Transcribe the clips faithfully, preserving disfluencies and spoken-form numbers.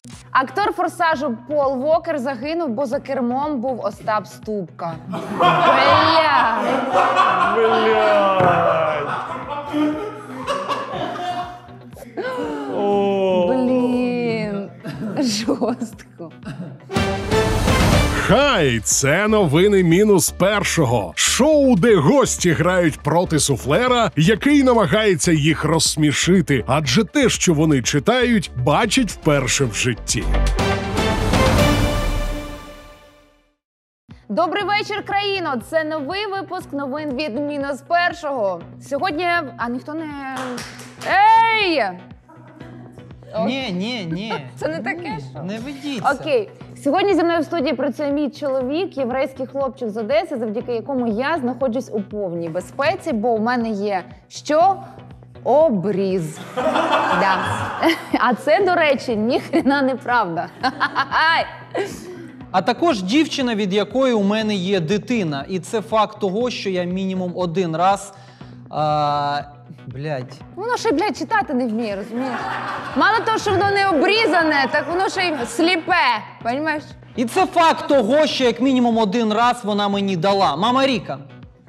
Актор «Форсажу» Пол Вокер загинув, бо за кермом був Остап Ступка. Бля! Блядь. Блін, жорстко. Хай, це новини мінус першого. Шоу, де гості грають проти суфлера, який намагається їх розсмішити, адже те, що вони читають, бачать вперше в житті. Добрий вечір, країно! Це новий випуск новин від мінус першого. Сьогодні... А ніхто не... Ей! Ні, ні, ні. Це не таке, що? Не ведіться. Окей. Сьогодні зі мною в студії працює мій чоловік, єврейський хлопчик з Одеси, завдяки якому я знаходжусь у повній безпеці, бо у мене є що? Обріз. Да. А це, до речі, ніхрена неправда. А також дівчина, від якої у мене є дитина. І це факт того, що я мінімум один раз... А... Блядь. Воно ще й, блядь, читати не вміє, розумієш? Мало того, що воно не обрізане, так воно ще й сліпе, розумієш? І це факт того, що як мінімум один раз вона мені дала. Мама Ріка.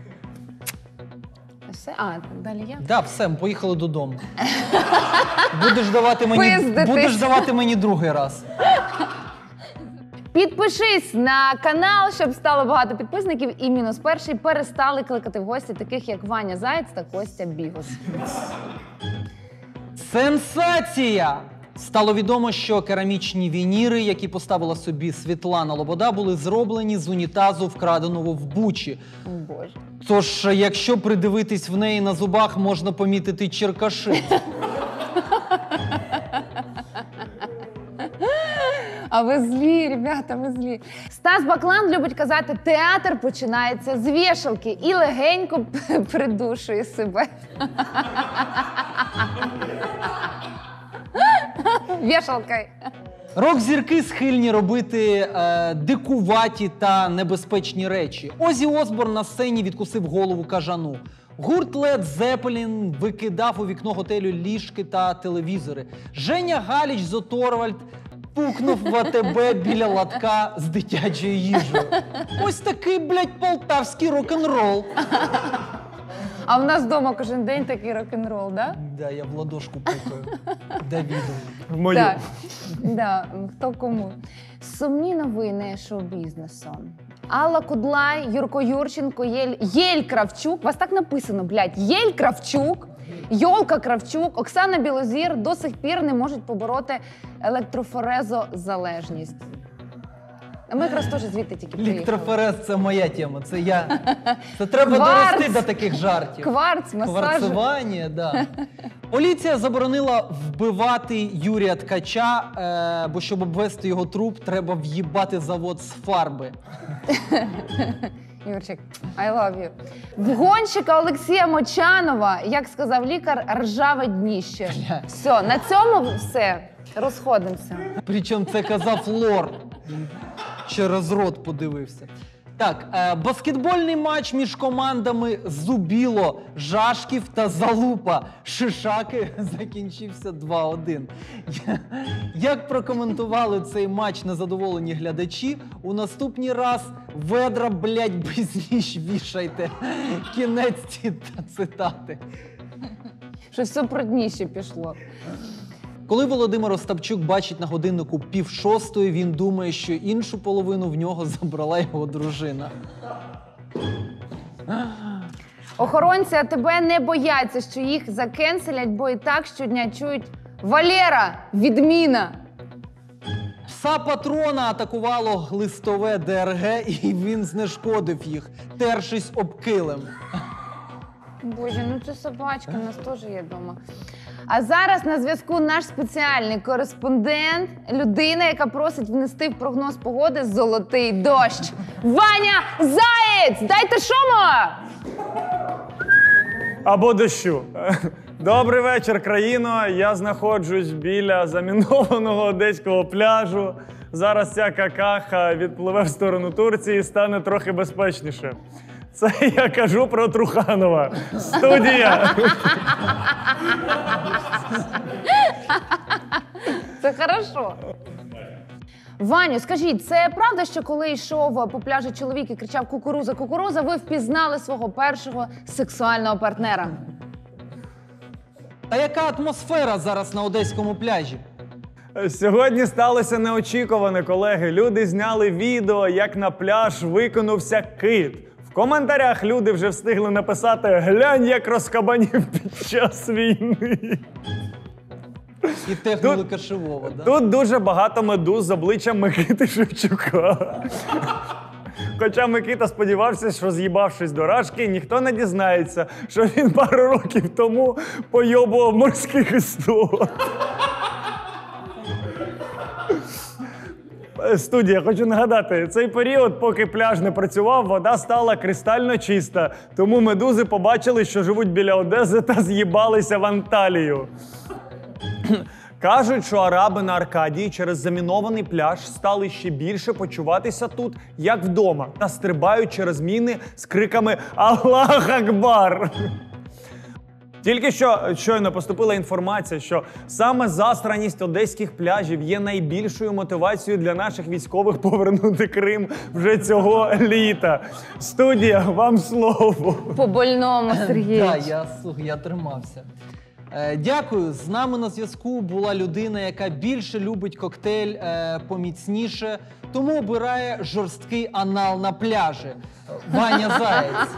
Все? А, далі я? Да, все, поїхали додому. Будеш давати мені, Пиздитись. будеш давати мені другий раз. Підпишись на канал, щоб стало багато підписників, і мінус перший перестали кликати в гості таких, як Ваня Заєць та Костя Бігус. Сенсація! Стало відомо, що керамічні вініри, які поставила собі Світлана Лобода, були зроблені з унітазу, вкраденого в Бучі. О, Боже. Тож, якщо придивитись в неї на зубах, можна помітити черкаши. А ви злі, ребята, ви злі. Стас Баклан любить казати, театр починається з вішалки і легенько придушує себе. Вішалкою. Рок-зірки схильні робити е, дикуваті та небезпечні речі. Озі Осборн на сцені відкусив голову кажану. Гурт Led Zeppelin викидав у вікно готелю ліжки та телевізори. Женя Галіч з Оторвальд пукнув в А Те Бе біля лотка з дитячою їжею. Ось такий, блядь, полтавський рок-н-рол. А в нас вдома кожен день такий рок-н-рол, да? Да, я в ладошку пукаю. Давіду. В мою. Так. Да, хто кому. Сумні новини шоу-бізнесу. Алла Кудлай, Юрко Юрченко, Єль... Єль Кравчук. Вас так написано, блядь. Єль Кравчук, Йолка Кравчук, Оксана Білозір до сих пір не можуть побороти електрофорезозалежність. А ми якраз теж звідти тільки приїхали. Електрофорез – це моя тема. Це я. Це треба Кварц. дорости до таких жартів. Кварц, масаж. Кварцування, да. Поліція заборонила вбивати Юрія Ткача, е, бо щоб обвести його труп, треба в'їбати завод з фарби. Юрчик, I love you. В гонщика Олексія Мочанова, як сказав лікар, ржаве дніще. Бля. Все, на цьому все. Розходимося. Причому це казав Лор. Через рот подивився. Так, е, баскетбольний матч між командами Зубіло, Жашків та Залупа Шишаки закінчився два один. Я- Як прокоментували цей матч незадоволені глядачі, у наступний раз ведра, блядь, без ніж вішайте. Кінець ці та цитати. Щось все про дніще пішло. Коли Володимир Остапчук бачить на годиннику пів шостої, він думає, що іншу половину в нього забрала його дружина. Охоронці АТБ не бояться, що їх закенселять, бо і так щодня чують «Валера, відміна!». Пса патрона атакувало глистове Де Ер Ге, і він знешкодив їх, тершись об килим. Боже, ну це собачка, у нас теж є вдома. А зараз на зв'язку наш спеціальний кореспондент, людина, яка просить внести в прогноз погоди золотий дощ. Ваня Заєць! Дайте шуму! Або дощу. Добрий вечір, країно. Я знаходжусь біля замінованого одеського пляжу. Зараз ця какаха відпливе в сторону Турції і стане трохи безпечніше. Це я кажу про Труханова. Студія. Це хорошо. Ваню, скажіть, це правда, що коли йшов по пляжу чоловік і кричав «кукуруза, кукуруза», ви впізнали свого першого сексуального партнера? Та яка атмосфера зараз на одеському пляжі? Сьогодні сталося неочікуване, колеги. Люди зняли відео, як на пляж виконувся кит. В коментарях люди вже встигли написати «Глянь, як розкабанів під час війни». І техніка кашевого, да? Тут дуже багато медуз з обличчям Микити Шевчука. Хоча Микита сподівався, що з'їбавшись до рашки, ніхто не дізнається, що він пару років тому пойобував морських істот. Студія, хочу нагадати, цей період, поки пляж не працював, вода стала кристально чиста. Тому медузи побачили, що живуть біля Одеси та з'їбалися в Анталію. Кажуть, що араби на Аркадії через замінований пляж стали ще більше почуватися тут, як вдома, та стрибають через міни з криками «Аллах Акбар!». Тільки що щойно поступила інформація, що саме засраність одеських пляжів є найбільшою мотивацією для наших військових повернути Крим вже цього літа. Студія, вам слово. По больному, Сергій. Так, я, слухай, я тримався. Е, дякую. З нами на зв'язку була людина, яка більше любить коктейль е, поміцніше, тому обирає жорсткий анал на пляжі. Ваня Заєць.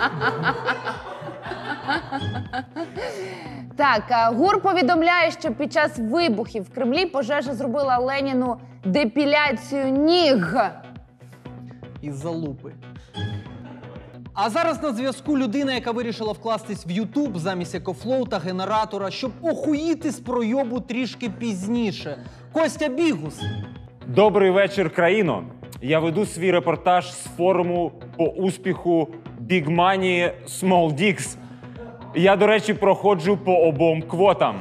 Так, а, ГУР повідомляє, що під час вибухів в Кремлі пожежа зробила Леніну депіляцію ніг. Із залупи. А зараз на зв'язку людина, яка вирішила вкластись в Ютуб замість екофлоу та генератора, щоб охуїти з пройобу трішки пізніше. Костя Бігус. Добрий вечір, країно. Я веду свій репортаж з форуму по успіху Big Money Small Dicks. Я, до речі, проходжу по обом квотам.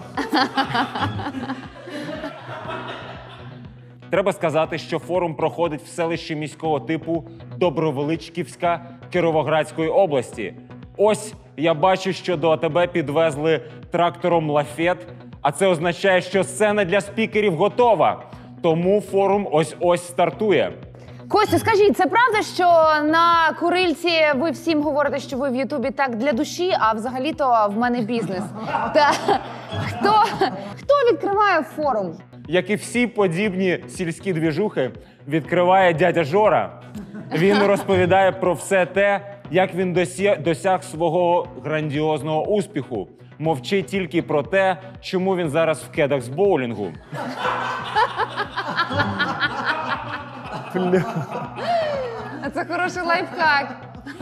Треба сказати, що форум проходить в селищі міського типу Добровеличківська Кіровоградської області. Ось я бачу, що до АТБ підвезли трактором лафет, а це означає, що сцена для спікерів готова. Тому форум ось-ось стартує. Костя, скажіть, це правда, що на Курильці ви всім говорите, що ви в Ютубі так для душі, а взагалі-то в мене бізнес? Та хто, хто відкриває форум? Як і всі подібні сільські двіжухи, відкриває дядя Жора. Він розповідає про все те, як він досяг, досяг свого грандіозного успіху. Мовчить тільки про те, чому він зараз в кедах з боулінгу. А це хороший лайфхак.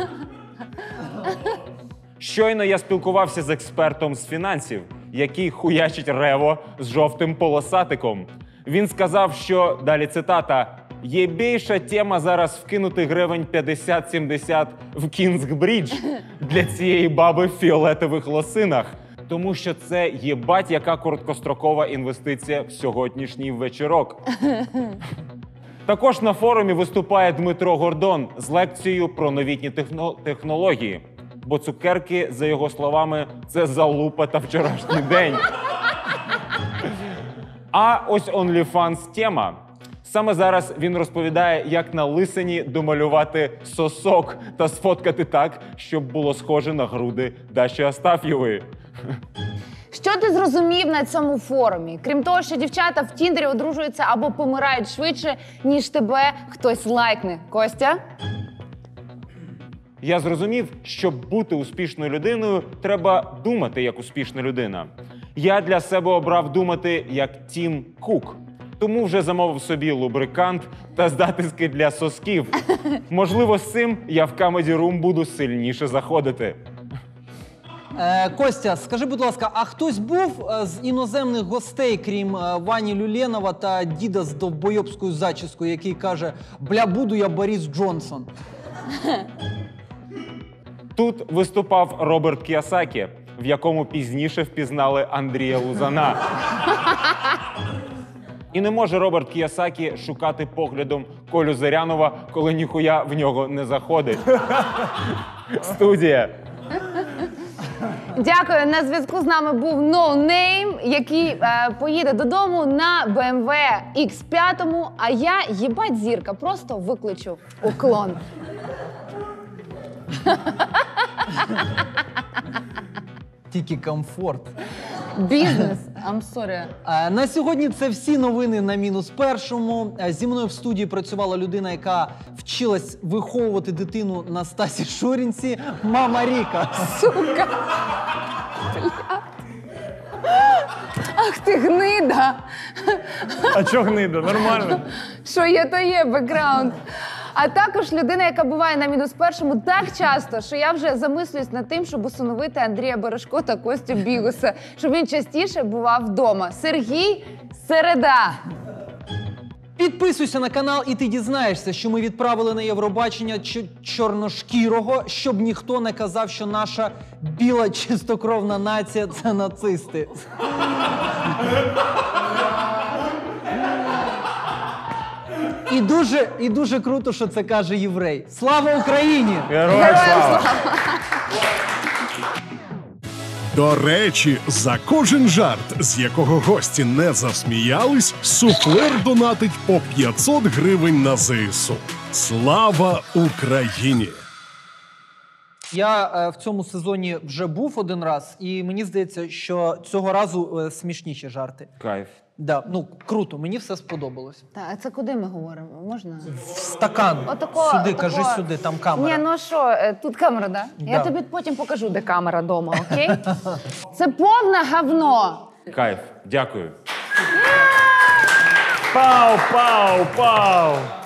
Щойно я спілкувався з експертом з фінансів, який хуячить рево з жовтим полосатиком. Він сказав, що, далі цитата, «Є більша тема зараз вкинути гривень п'ятдесят-сімдесят в Кінгсбридж для цієї баби в фіолетових лосинах». Тому що це єбать, яка короткострокова інвестиція в сьогоднішній вечірок. Також на форумі виступає Дмитро Гордон з лекцією про новітні техно- технології. Бо цукерки, за його словами, це залупа та вчорашній день. А ось OnlyFans тема. Саме зараз він розповідає, як на лисині домалювати сосок та сфоткати так, щоб було схоже на груди Даші Астаф'євої. Що ти зрозумів на цьому форумі? Крім того, що дівчата в Тіндері одружуються або помирають швидше, ніж тебе хтось лайкне. Костя? Я зрозумів, щоб бути успішною людиною, треба думати як успішна людина. Я для себе обрав думати як Тім Кук. Тому вже замовив собі лубрикант та здатиски для сосків. Можливо, з цим я в Comedy Room буду сильніше заходити. Е, Костя, скажи, будь ласка, а хтось був е, з іноземних гостей, крім е, Вані Люленова та діда з довбойобською зачіскою, який каже «Бля, буду я Борис Джонсон»? Тут виступав Роберт Кіосакі, в якому пізніше впізнали Андрія Лузана. І не може Роберт Кіосакі шукати поглядом Колю Зирянова, коли ніхуя в нього не заходить. Студія. Дякую. На зв'язку з нами був No Name, який е, поїде додому на бе ем ве ікс п'ять, а я, їбать зірка, просто викличу уклон. Тільки комфорт. Бізнес. I'm sorry. Е, На сьогодні це всі новини на мінус першому. Е, Зі мною в студії працювала людина, яка вчилась виховувати дитину на Стасі Шурінці, мама Ріка. Сука. Бля. Ах ти гнида. А чого гнида? Нормально. Що є, то є бекграунд. А також людина, яка буває на мінус першому так часто, що я вже замислююсь над тим, щоб усиновити Андрія Бережко та Костю Бігуса, щоб він частіше бував вдома. Сергій Середа. Підписуйся на канал, і ти дізнаєшся, що ми відправили на Євробачення ч- чорношкірого, щоб ніхто не казав, що наша біла чистокровна нація – це нацисти. І дуже, і дуже круто, що це каже єврей. Слава Україні! Героям слава! До речі, за кожен жарт, з якого гості не засміялись, суфлер донатить по п'ятсот гривень на зе ес у. Слава Україні! Я е, в цьому сезоні вже був один раз, і мені здається, що цього разу е, смішніші жарти. Кайф. Да, ну круто, мені все сподобалось. Так, а це куди ми говоримо? Можна? В стакан. Отако, сюди, отако. кажи сюди, там камера. Ні, ну що, е, тут камера, да? Я Да. тобі потім покажу, де камера дома, окей? Це повне говно. Кайф. Дякую. Пау, пау, пау.